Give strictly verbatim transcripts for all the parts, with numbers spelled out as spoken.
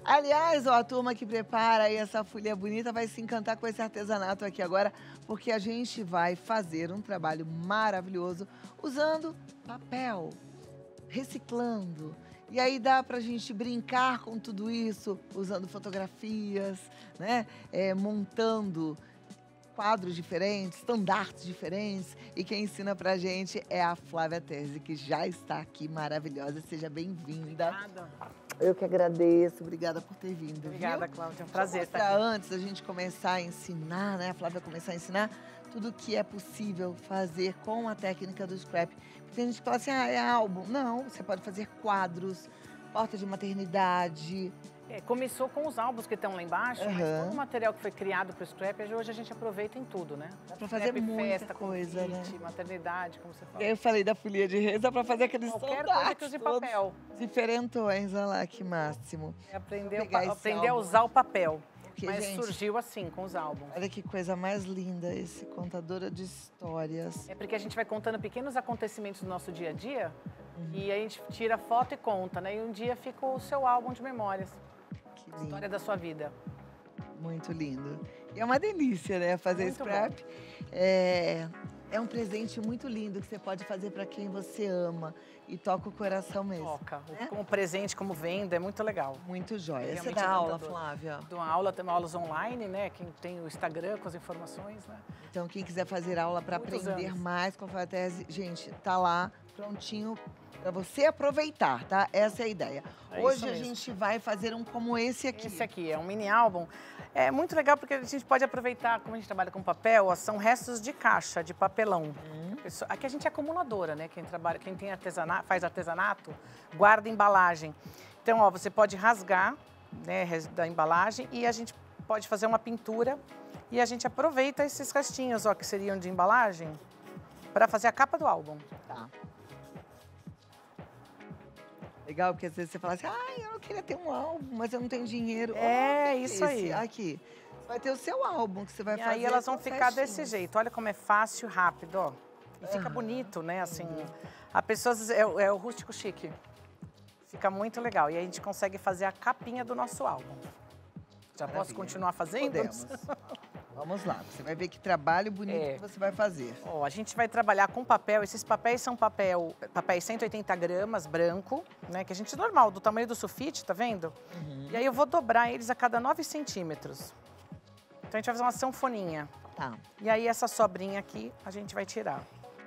Aliás, ó, a turma que prepara aí essa folha bonita vai se encantar com esse artesanato aqui agora, porque a gente vai fazer um trabalho maravilhoso usando papel, reciclando. E aí dá pra gente brincar com tudo isso, usando fotografias, né? É, montando quadros diferentes, estandartes diferentes. E quem ensina pra gente é a Flávia Terzi, que já está aqui maravilhosa. Seja bem-vinda. Obrigada. Eu que agradeço. Obrigada por ter vindo. Obrigada, viu? Cláudia. É um prazer Deixa eu estar mostrar aqui. antes da gente começar a ensinar, né? A Flávia começar a ensinar tudo que é possível fazer com a técnica do scrap. Tem gente que fala assim, ah, é álbum. Não, você pode fazer quadros, porta de maternidade. É, começou com os álbuns que estão lá embaixo, mas Aham. todo o material que foi criado para o scrap, hoje a gente aproveita em tudo, né? Dá pra fazer Scrap, muita festa, coisa, convite, né? maternidade, como você fala. Eu falei da folia de reis, dá pra fazer aqueles Qualquer coisa estandartes que use todos papel. diferentões, olha lá que máximo. É aprender, Vou pegar a- esse aprender a álbum usar o papel. Porque, Mas gente, surgiu assim, com os álbuns. olha que coisa mais linda esse contadora de histórias. É porque a gente vai contando pequenos acontecimentos do nosso dia a dia, Uhum. e aí a gente tira foto e conta, né? E um dia fica o seu álbum de memórias, Que lindo, história da sua vida. muito lindo. E é uma delícia, né, fazer Muito scrap. É, é um presente muito lindo que você pode fazer para quem você ama e toca o coração mesmo. Toca. né? Como presente, como venda, é muito legal. Muito jóia. Você Realmente dá aula, encantador. Flávia? Dou uma aula, tem aulas online, né? Quem tem o Instagram com as informações, né? Então, quem quiser fazer aula para Muitos aprender anos. mais com a Flávia Terzi, gente, tá lá, prontinho para você aproveitar, tá? Essa é a ideia. É Hoje isso a mesmo. gente vai fazer um como esse aqui. Esse aqui é um mini álbum. É muito legal porque a gente pode aproveitar, como a gente trabalha com papel, ó, são restos de caixa, de papelão. Hum. Pessoa- Aqui a gente é acumuladora, né? Quem trabalha, quem tem artesanato, faz artesanato, guarda embalagem. Então, ó, você pode rasgar, né, res- da embalagem e a gente pode fazer uma pintura e a gente aproveita esses restinhos, ó, que seriam de embalagem, para fazer a capa do álbum. Tá. Legal, porque às vezes você fala assim, ai, eu queria ter um álbum, mas eu não tenho dinheiro. É, Olha isso esse, aí. Aqui. Você vai ter o seu álbum que você vai E fazer. aí elas vão com ficar desse festinhas. jeito. Olha como é fácil, rápido, ó. E fica Aham. bonito, né? Assim, a pessoa é, o- é o rústico chique. Fica muito legal. E a gente consegue fazer a capinha do nosso álbum. Já posso Maravilha. continuar fazendo? Podemos. Vamos lá, você vai ver que trabalho bonito É. que você vai fazer. Ó, a gente vai trabalhar com papel. Esses papéis são papel, papéis cento e oitenta gramas, branco, né? Que a gente normal, do tamanho do sulfite, tá vendo? Uhum. E aí eu vou dobrar eles a cada nove centímetros. Então a gente vai fazer uma sanfoninha. Tá. E aí essa sobrinha aqui a gente vai tirar.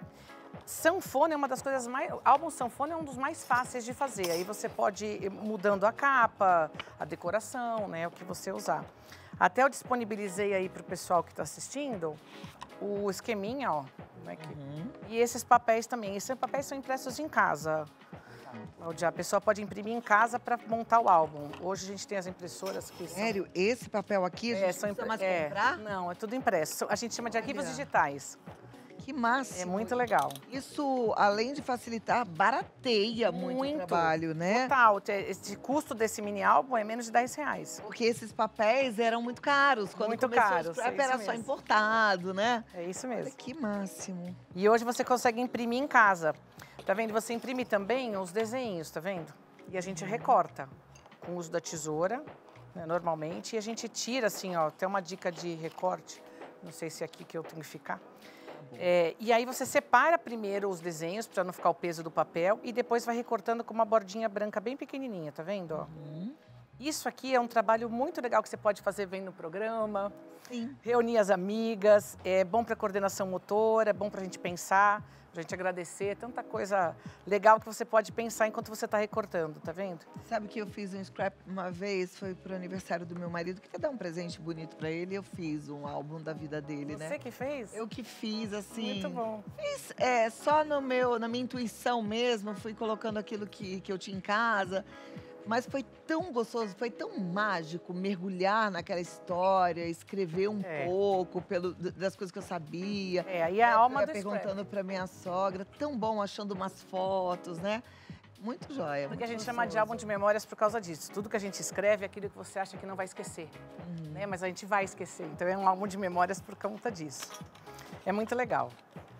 Sanfona é uma das coisas mais... Álbum sanfona é um dos mais fáceis de fazer. Aí você pode ir mudando a capa, a decoração, né? O que você usar. Até eu disponibilizei aí para o pessoal que está assistindo o esqueminha, ó. Né, que- Uhum. E esses papéis também. Esses papéis são impressos em casa. Onde a pessoa pode imprimir em casa para montar o álbum. Hoje a gente tem as impressoras que são... Sério, esse papel aqui a gente É, não são precisa impre- mais é, comprar? Não, é tudo impresso. A gente chama de arquivos Olha. digitais. Que máximo. É muito legal. Isso, além de facilitar, barateia muito, o Muito. trabalho, né? Total. te- Esse custo desse mini álbum é menos de dez reais. Porque esses papéis eram muito caros. Quando Muito começou caros, o scrap é era isso só mesmo. importado, né? É isso Olha mesmo. que máximo. E hoje você consegue imprimir em casa. Tá vendo? Você imprime também os desenhos, tá vendo? E a gente recorta com o uso da tesoura, né, normalmente. E a gente tira assim, ó, tem uma dica de recorte. Não sei se é aqui que eu tenho que ficar. É, e aí você separa primeiro os desenhos para não ficar o peso do papel e depois vai recortando com uma bordinha branca bem pequenininha, tá vendo? Ó? Uhum. Isso aqui é um trabalho muito legal que você pode fazer vendo no programa, Sim. reunir as amigas, é bom para coordenação motora, é bom para a gente pensar, para a gente agradecer, tanta coisa legal que você pode pensar enquanto você está recortando, tá vendo? Sabe que eu fiz um scrap uma vez, foi pro aniversário do meu marido, queria dar um presente bonito pra ele, eu fiz um álbum da vida dele, Você né? que fez? Eu que fiz, assim. Muito bom. Fiz, é, só no meu, na minha intuição mesmo, fui colocando aquilo que, que eu tinha em casa. Mas foi tão gostoso, foi tão mágico mergulhar naquela história, escrever um É. pouco pelo, das coisas que eu sabia. É, aí é a alma Eu do ia scrap. perguntando pra minha sogra, tão bom achando umas fotos, né? Muito jóia. Porque a muito gente chama de gostoso. álbum de memórias por causa disso. Tudo que a gente escreve é aquilo que você acha que não vai esquecer, Uhum. né? Mas a gente vai esquecer. Então é um álbum de memórias por conta disso. É muito legal.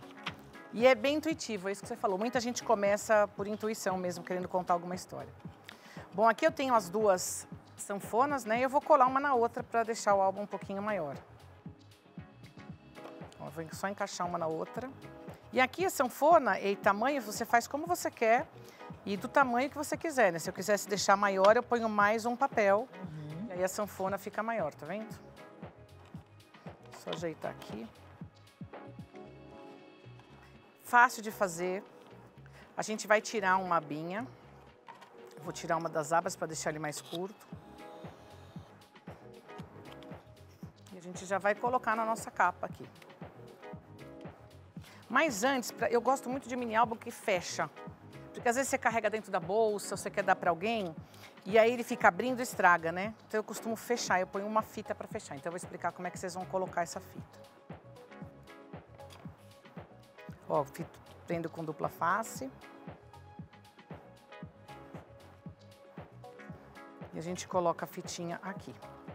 E é bem intuitivo, é isso que você falou. Muita gente começa por intuição mesmo, querendo contar alguma história. Bom, aqui eu tenho as duas sanfonas, né? E eu vou colar uma na outra para deixar o álbum um pouquinho maior. Ó, vou só encaixar uma na outra. E aqui a sanfona e tamanho, você faz como você quer e do tamanho que você quiser, né? Se eu quisesse deixar maior, eu ponho mais um papel. Uhum. E aí a sanfona fica maior, tá vendo? Só ajeitar aqui. Fácil de fazer. A gente vai tirar uma abinha. Vou tirar uma das abas para deixar ele mais curto. E a gente já vai colocar na nossa capa aqui. Mas antes, eu gosto muito de mini álbum que fecha. Porque às vezes você carrega dentro da bolsa, você quer dar para alguém, e aí ele fica abrindo e estraga, né? Então eu costumo fechar, eu ponho uma fita para fechar. Então eu vou explicar como é que vocês vão colocar essa fita. Ó, fito, prendo com dupla face. E a gente coloca a fitinha aqui.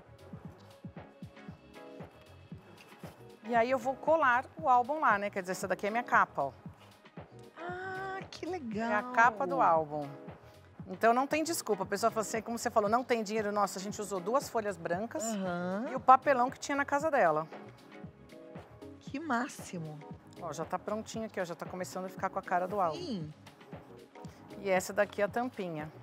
E aí eu vou colar o álbum lá, né? Quer dizer, essa daqui é a minha capa, ó. Ah, que legal! É a capa do álbum. Então não tem desculpa. A pessoa fala assim, como você falou, não tem dinheiro. Nossa, a gente usou duas folhas brancas uhum. e o papelão que tinha na casa dela. Que máximo! Ó, já tá prontinho aqui, ó. Já tá começando a ficar com a cara do álbum. Sim. E essa daqui é a tampinha.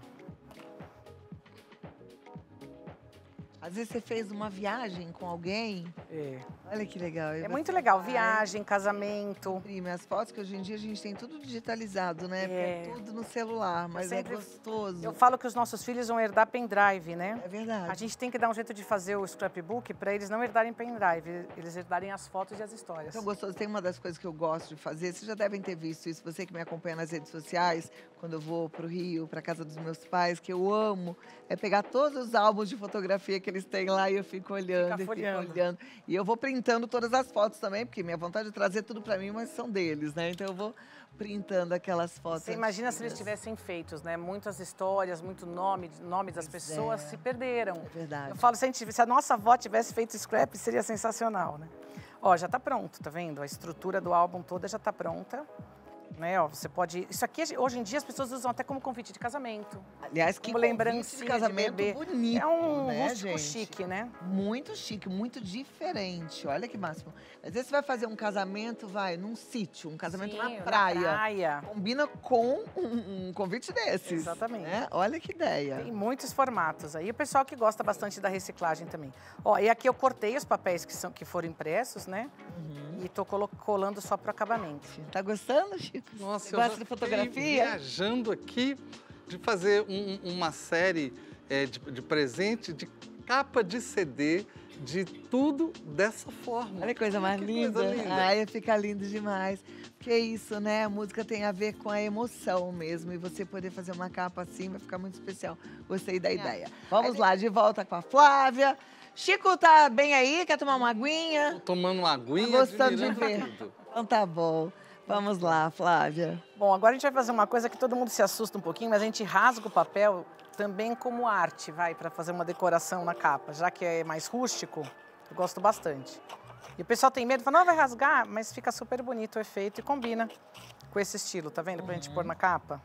Às vezes você fez uma viagem com alguém. É. Olha que legal. É muito legal. Viagem, casamento. Imprime as fotos, que hoje em dia a gente tem tudo digitalizado, né? É. Porque é tudo no celular, mas sempre, é gostoso. Eu falo que os nossos filhos vão herdar pendrive, né? É verdade. A gente tem que dar um jeito de fazer o scrapbook para eles não herdarem pendrive, eles herdarem as fotos e as histórias. Então, gostoso. Tem uma das coisas que eu gosto de fazer, vocês já devem ter visto isso, você que me acompanha nas redes sociais, quando eu vou pro Rio, pra casa dos meus pais, que eu amo, é pegar todos os álbuns de fotografia que eles têm lá e eu fico olhando Fica e folheando. fico olhando. E eu vou printando todas as fotos também, porque minha vontade é trazer tudo pra mim, mas são deles, né? Então eu vou printando aquelas fotos. Você imagina se eles tivessem feitos, né? Muitas histórias, muito nome, nome das Pois pessoas é. se perderam. É verdade. Eu falo, se a, gente, se a nossa avó tivesse feito scrap, seria sensacional, né? Ó, já tá pronto, tá vendo? A estrutura do álbum toda já tá pronta. Né, ó, você pode... Isso aqui, hoje em dia, as pessoas usam até como convite de casamento. Aliás, que como lembrancinha de casamento de bebê. bonito, É um né, rústico gente? chique, né? Muito chique, muito diferente. Olha que máximo. Às vezes você vai fazer um casamento, vai, num sítio, um casamento Sim, na na praia. praia. Combina com um, um convite desses. Exatamente. Né? Olha que ideia. Tem muitos formatos aí. O pessoal que gosta bastante da reciclagem também. Ó, e aqui eu cortei os papéis que, são, que foram impressos, né? Uhum. E tô colando só pro acabamento. Tá gostando, Chico? Nossa, Gosta eu já de fotografia? viajando aqui de fazer um, uma série é, de, de presente, de capa de C D, de tudo dessa forma. Olha que coisa mais que linda. Coisa linda. Ai, fica lindo demais. Porque é isso, né? A música tem a ver com a emoção mesmo. E você poder fazer uma capa assim vai ficar muito especial. Gostei da ideia. Vamos lá, de volta com a Flávia. Chico tá bem aí? Quer tomar uma aguinha? Tô tomando uma aguinha, tá gostando de admirando ver? tudo. Então tá bom. Vamos lá, Flávia. Bom, agora a gente vai fazer uma coisa que todo mundo se assusta um pouquinho, mas a gente rasga o papel também como arte, vai, para fazer uma decoração na capa. Já que é mais rústico, eu gosto bastante. E o pessoal tem medo, fala, não, vai rasgar, mas fica super bonito o efeito e combina com esse estilo, tá vendo? Pra gente pôr na capa.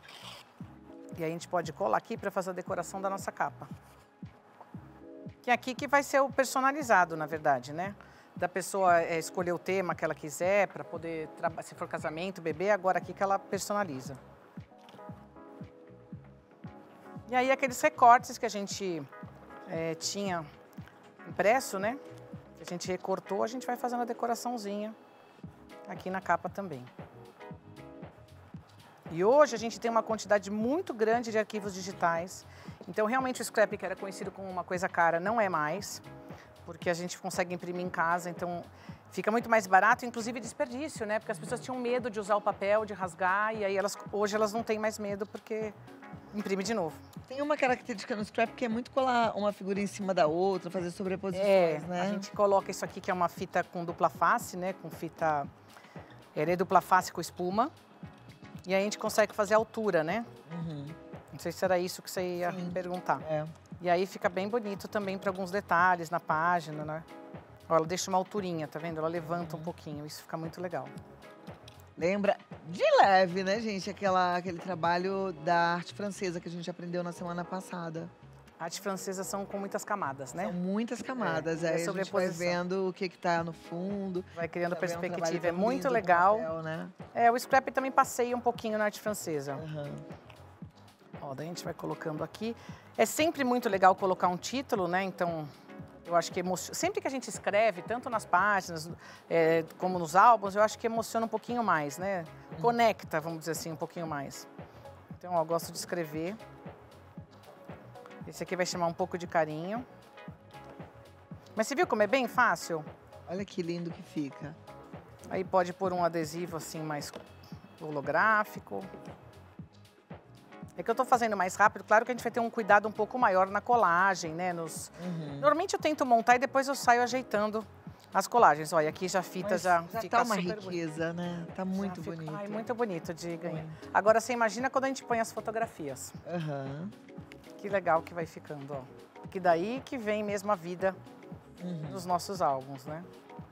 E aí a gente pode colar aqui para fazer a decoração da nossa capa. Que é aqui que vai ser o personalizado, na verdade, né? Da pessoa é, escolher o tema que ela quiser para poder, se for casamento, bebê, agora aqui que ela personaliza. E aí aqueles recortes que a gente é, tinha impresso, né? Que a gente recortou, a gente vai fazendo a decoraçãozinha aqui na capa também. E hoje a gente tem uma quantidade muito grande de arquivos digitais. Então realmente o scrap, que era conhecido como uma coisa cara, não é mais. Porque a gente consegue imprimir em casa, então fica muito mais barato, inclusive desperdício, né? Porque as pessoas tinham medo de usar o papel, de rasgar, e aí elas, hoje elas não têm mais medo porque imprime de novo. Tem uma característica no scrap que é muito colar uma figura em cima da outra, fazer sobreposições, é, né? A gente coloca isso aqui, que é uma fita com dupla face, né? Com fita... Ela é dupla face com espuma. E aí a gente consegue fazer a altura, né? Uhum. Não sei se era isso que você ia Sim. perguntar. É. E aí fica bem bonito também para alguns detalhes na página, né? Ó, ela deixa uma alturinha, tá vendo? Ela levanta um pouquinho, isso fica muito legal. Lembra de leve, né, gente? Aquela, aquele trabalho da arte francesa que a gente aprendeu na semana passada. Arte francesa são com muitas camadas, né? São muitas camadas. É, Aí é a gente vai vendo o que está no fundo. Vai criando Também é um perspectiva. trabalho É tão muito lindo legal. com papel, né? É, o scrap também passeia um pouquinho na arte francesa. Uhum. Ó, daí a gente vai colocando aqui. É sempre muito legal colocar um título, né? Então, eu acho que emociona. Sempre que a gente escreve, tanto nas páginas é, como nos álbuns, eu acho que emociona um pouquinho mais, né? Conecta, vamos dizer assim, um pouquinho mais. Então, ó, eu gosto de escrever. Esse aqui vai chamar um pouco de carinho. Mas você viu como é bem fácil? Olha que lindo que fica. Aí pode pôr um adesivo assim mais holográfico. É que eu tô fazendo mais rápido, claro que a gente vai ter um cuidado um pouco maior na colagem, né? Nos... Uhum. Normalmente eu tento montar e depois eu saio ajeitando as colagens. Olha, aqui já a fita Mas já, já fica tá uma super riqueza, né? Tá muito Já fica- bonito. Ai, muito bonito de ganhar. Muito. Agora você imagina quando a gente põe as fotografias. Aham. Que legal que vai ficando, ó. Que daí que vem mesmo a vida Uhum. dos nossos álbuns, né?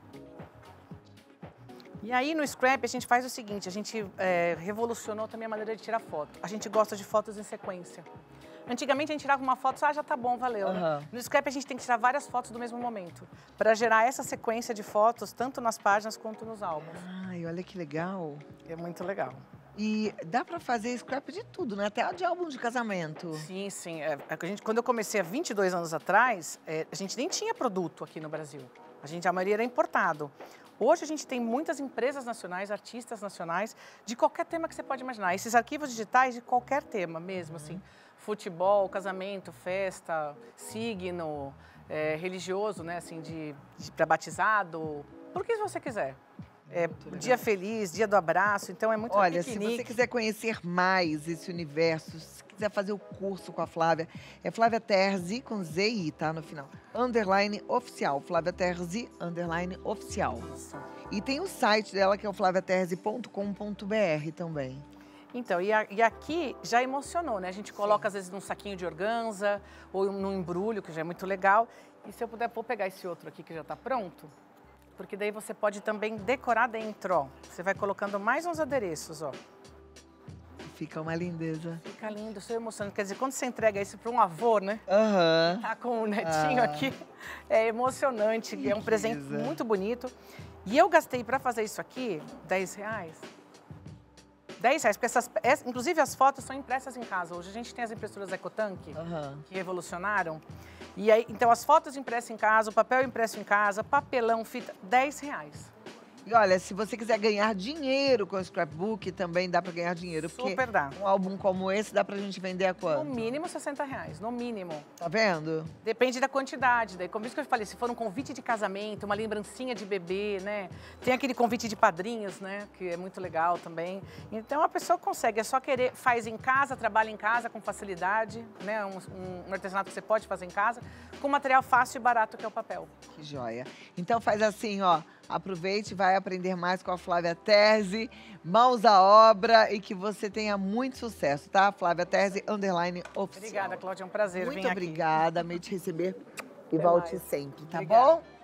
E aí no scrap a gente faz o seguinte, a gente é, revolucionou também a maneira de tirar foto. A gente gosta de fotos em sequência. Antigamente a gente tirava uma foto, ah, já tá bom, valeu. Né? Aham. No scrap a gente tem que tirar várias fotos do mesmo momento, para gerar essa sequência de fotos, tanto nas páginas quanto nos álbuns. Ai, olha que legal. É muito legal. E dá pra fazer scrap de tudo, né? Até de álbum de casamento. Sim, sim. É, a gente, quando eu comecei há vinte e dois anos atrás, é, a gente nem tinha produto aqui no Brasil. A gente, a maioria era importado. Hoje a gente tem muitas empresas nacionais, artistas nacionais, de qualquer tema que você pode imaginar. Esses arquivos digitais de qualquer tema mesmo, assim. Futebol, casamento, festa, signo, é, religioso, né? Assim, de, de para batizado, por que você quiser. É, dia feliz, dia do abraço, então é muito Olha, se piquenique. você quiser conhecer mais esse universo, se quiser fazer o curso com a Flávia, é Flávia Terzi, com Z I, tá? No final. Underline oficial. Flávia Terzi, underline oficial. Isso. E tem o site dela, que é o flávia terzi ponto com ponto br também. Então, e, a, e aqui já emocionou, né? A gente coloca, às vezes, num saquinho de organza ou num embrulho, que já é muito legal. E se eu puder, vou pegar esse outro aqui que já está pronto, porque daí você pode também decorar dentro, ó. Você vai colocando mais uns adereços, ó. Fica uma lindeza. Fica lindo, isso é emocionante. Quer dizer, quando você entrega isso para um avô, né? Aham. Tá com o netinho Ah. aqui, é emocionante, Que é um presente riqueza. muito bonito. E eu gastei para fazer isso aqui dez reais. dez reais, porque essas, essa- inclusive as fotos são impressas em casa. Hoje a gente tem as impressoras EcoTank, Aham. que revolucionaram. E aí, então as fotos impressas em casa, o papel impresso em casa, papelão, fita, dez reais. E olha, se você quiser ganhar dinheiro com o scrapbook, também dá pra ganhar dinheiro. Porque Super dá. um álbum como esse dá pra gente vender a No quanto? mínimo sessenta reais, no mínimo. Tá vendo? Depende da quantidade. Daí, como isso que eu falei, se for um convite de casamento, uma lembrancinha de bebê, né? Tem aquele convite de padrinhos, né? Que é muito legal também. Então a pessoa consegue, é só querer, faz em casa, trabalha em casa com facilidade, né? Um, um- um artesanato que você pode fazer em casa, com material fácil e barato que é o papel. Que joia. Então faz assim, ó. Aproveite, vai aprender mais com a Flávia Terzi. Mãos à obra e que você tenha muito sucesso, tá? Flávia Terzi, underline oficial. Obrigada, Cláudia, é um prazer vir Muito aqui. obrigada, amei te receber. E Até volte mais. sempre, tá Obrigada. bom?